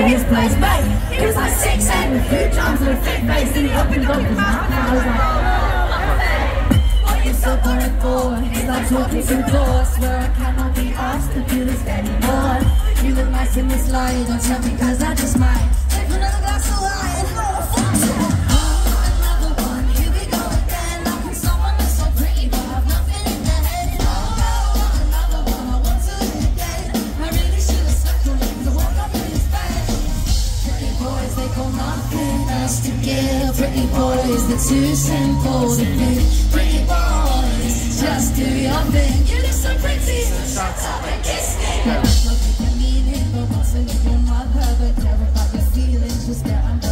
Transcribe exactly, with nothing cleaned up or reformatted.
his place, mate. He was like six and a few times with a fit face, and he opened up his mouth, and I was like, what you so going for? He's like talking to doors, swear I cannot be asked to do this anymore. You look nice in this light, don't tell me cause I just might take another glass of wine. Oh, fuck yeah. Another one, here we go again. How can someone look so pretty but have nothing in their head? Oh, another one, I want to live again. I really should have slept on him to walk up in his bed. Pretty boys, they got nothing else to give. Pretty boys, they're too simple to think. Pretty boys, just do your thing. You look so pretty, shut up and kiss me. So you can mother, but care about your feelings, just get under